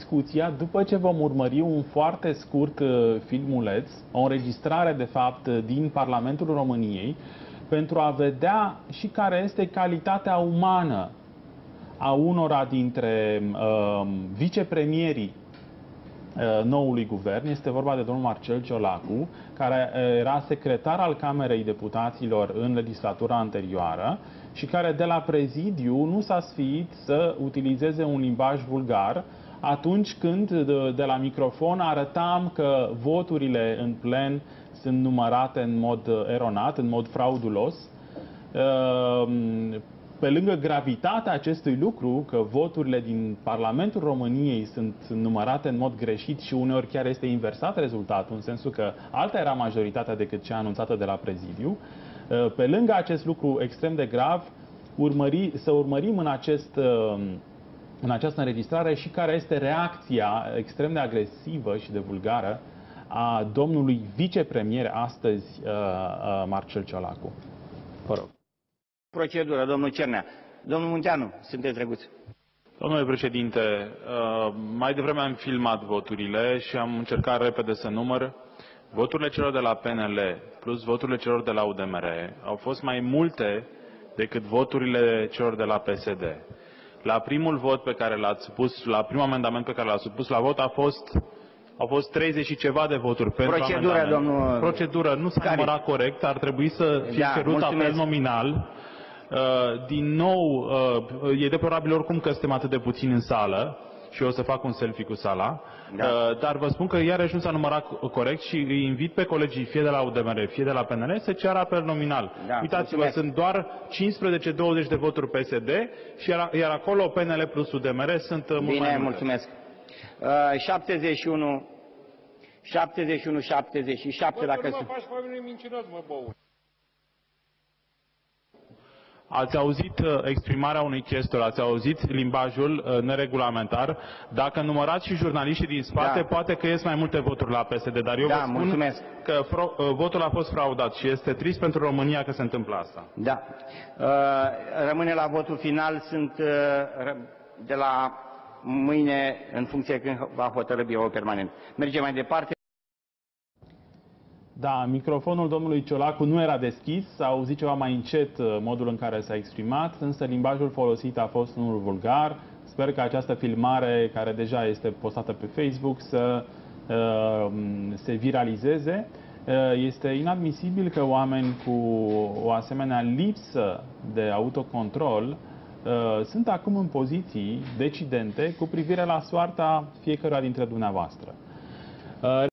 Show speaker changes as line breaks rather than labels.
discuția după ce vom urmări un foarte scurt filmuleț, o înregistrare de fapt din Parlamentul României, pentru a vedea și care este calitatea umană a unora dintre vicepremierii noului guvern. Este vorba de domnul Marcel Ciolacu, care era secretar al Camerei Deputaților în legislatura anterioară și care de la prezidiu nu s-a sfiit să utilizeze un limbaj vulgar atunci când de la microfon arătam că voturile în plen sunt numărate în mod eronat, în mod fraudulos. Pe lângă gravitatea acestui lucru, că voturile din Parlamentul României sunt numărate în mod greșit și uneori chiar este inversat rezultatul, în sensul că alta era majoritatea decât cea anunțată de la prezidiu, pe lângă acest lucru extrem de grav, să urmărim în această înregistrare și care este reacția extrem de agresivă și de vulgară a domnului vicepremier astăzi, Marcel Ciolacu. Vă rog.
Procedură, domnul Cernea. Domnul Munteanu, sunteți drăguț.
Domnule președinte, mai devreme am filmat voturile și am încercat repede să număr. Voturile celor de la PNL plus voturile celor de la UDMR au fost mai multe decât voturile celor de la PSD. La primul vot pe care l-ați supus, la primul amendament pe care l-ați supus la vot au fost 30 și ceva de voturi pentru
procedură, domnul...
Procedură, nu s-a numărat corect, ar trebui să fie cerut apel nominal. Din nou, e deplorabil oricum că suntem atât de puțini în sală și eu o să fac un selfie cu sala, dar vă spun că iarăși nu s-a numărat corect și îi invit pe colegii fie de la UDMR, fie de la PNL să ceară apel nominal. Uitați-vă, sunt doar 15-20 de voturi PSD și iar acolo PNL plus UDMR sunt mult mai multe.
Mulțumesc. 71, 77, dacă sunt.
Ați auzit exprimarea unui chestor, ați auzit limbajul neregulamentar. Dacă numărați și jurnaliștii din spate, poate că ies mai multe voturi la PSD, dar eu vă spun că votul a fost fraudat și este trist pentru România că se întâmplă asta.
Da. Rămâne la votul final, sunt de la mâine, în funcție când va hotărâ biroul permanent. Mergem mai departe.
Da, microfonul domnului Ciolacu nu era deschis, s-a auzit ceva mai încet modul în care s-a exprimat, însă limbajul folosit a fost unul vulgar. Sper că această filmare, care deja este postată pe Facebook, să se viralizeze. Este inadmisibil că oameni cu o asemenea lipsă de autocontrol sunt acum în poziții decidente cu privire la soarta fiecăruia dintre dumneavoastră.